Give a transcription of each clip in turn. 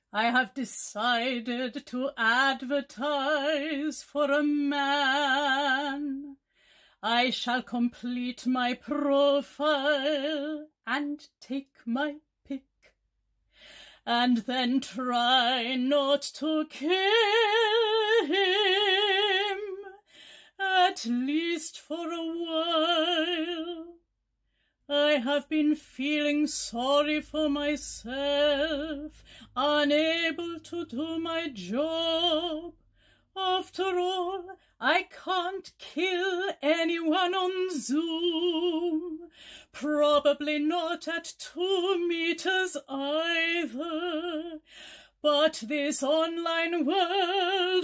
I have decided to advertise for a man. I shall complete my profile and take my pick, and then try not to kill him, at least for a while. I have been feeling sorry for myself, unable to do my job. After all, I can't kill anyone on Zoom, probably not at 2 meters either. But this online world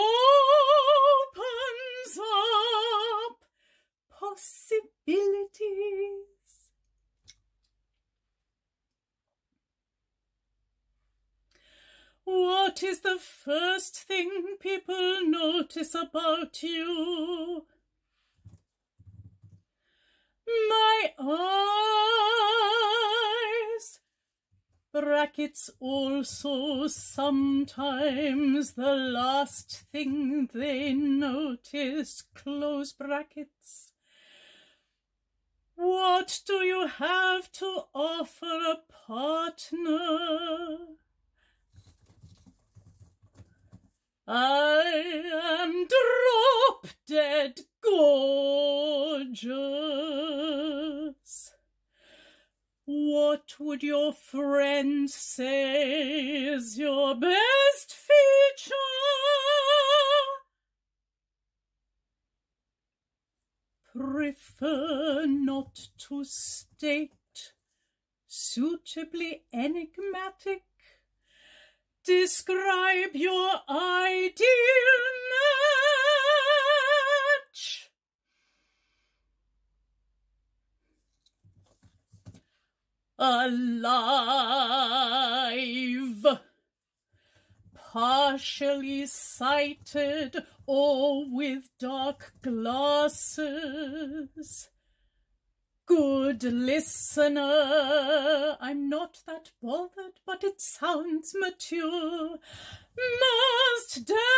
opens up possibilities. What is the first thing people notice about you? My eyes. Brackets also sometimes the last thing they notice, close brackets. What do you have to offer a partner? I am drop-dead gorgeous. What would your friends say is your best feature? Prefer not to state. Suitably enigmatic. Describe your ideal match. Alive. Partially sighted or with dark glasses. Good listener. I'm not that bothered, but it sounds mature. Must